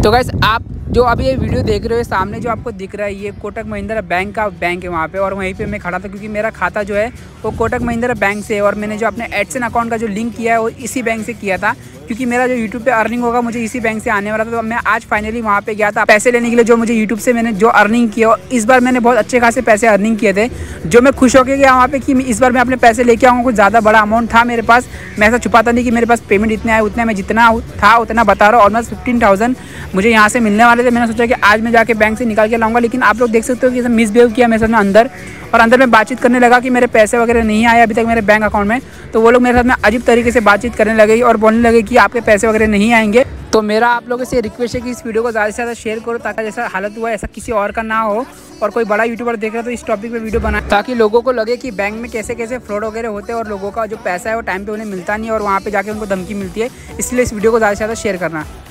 तो गाइस आप जो अभी ये वीडियो देख रहे हो सामने जो आपको दिख रहा है ये कोटक महिंद्रा बैंक का बैंक है वहाँ पे, और वहीं पे मैं खड़ा था क्योंकि मेरा खाता जो है वो कोटक महिंद्रा बैंक से है और मैंने जो अपने एडसेन अकाउंट का जो लिंक किया है वो इसी बैंक से किया था, क्योंकि मेरा जो यूट्यूब पे अर्निंग होगा मुझे इसी बैंक से आने वाला था। तो मैं आज फाइनली वहाँ पे गया था पैसे लेने के लिए, जो मुझे यूट्यूब से मैंने जो अर्निंग किया और इस बार मैंने बहुत अच्छे खासे पैसे अर्निंग किए थे, जो मैं खुश होकर गया वहाँ पे कि इस बार मैं अपने पैसे लेके आऊँगा। कुछ ज़्यादा बड़ा अमाउंट था मेरे पास, मैं ऐसा छुपाता नहीं कि मेरे पास पेमेंट इतने आए उतने, मैं जितना था उतना बता रहा हूँ। ऑलमोस्ट 15,000 मुझे यहाँ से मिलने वाले थे। मैंने सोचा कि आज मैं जाके बैंक से निकाल के लाऊंगा, लेकिन आप लोग देख सकते हो कि मिसबिहेव किया मेरे साथ में अंदर में बातचीत करने लगा कि मेरे पैसे वगैरह नहीं आए अभी तक मेरे बैंक अकाउंट में। तो वो लोग मेरे साथ में अजीब तरीके से बातचीत करने लगे और बोलने लगे कि आपके पैसे वगैरह नहीं आएंगे। तो मेरा आप लोगों से रिक्वेस्ट है कि इस वीडियो को ज़्यादा से ज़्यादा शेयर करो, ताकि जैसा हालत हुआ ऐसा किसी और का ना हो, और कोई बड़ा यूट्यूबर देख रहा है तो इस टॉपिक पे वीडियो बनाए, ताकि लोगों को लगे कि बैंक में कैसे कैसे फ्रॉड वगैरह होते हैं और लोगों का जो पैसा है वो टाइम पे उन्हें मिलता नहीं और वहाँ पे जाके उनको धमकी मिलती है। इसलिए इस वीडियो को ज़्यादा से ज़्यादा शेयर करना।